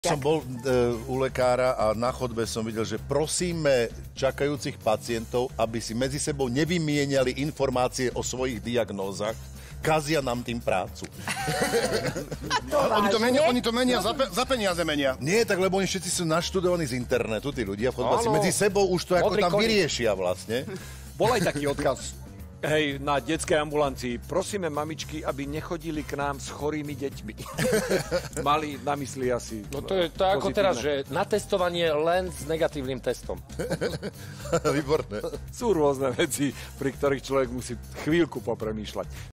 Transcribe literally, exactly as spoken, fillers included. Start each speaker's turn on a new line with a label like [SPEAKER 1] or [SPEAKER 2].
[SPEAKER 1] Som bol e, u lekára a na chodbe som videl, že prosíme čakajúcich pacientov, aby si medzi sebou nevymieniali informácie o svojich diagnózach. Kazia nám tým prácu.
[SPEAKER 2] Oni to menia, oni to menia za, pe, za peniaze menia.
[SPEAKER 1] Nie, tak lebo oni všetci sú naštudovaní z internetu, tí ľudia v chodbáci. Medzi sebou už to ako tam vyriešia vlastne.
[SPEAKER 3] Bol aj taký odkaz. Hej, na detskej ambulancii. Prosíme mamičky, aby nechodili k nám s chorými deťmi. Mali na mysli asi.
[SPEAKER 4] No to je to ako teraz, že na testovanie len s negatívnym testom.
[SPEAKER 1] Výborné.
[SPEAKER 3] Sú rôzne veci, pri ktorých človek musí chvíľku popremýšľať.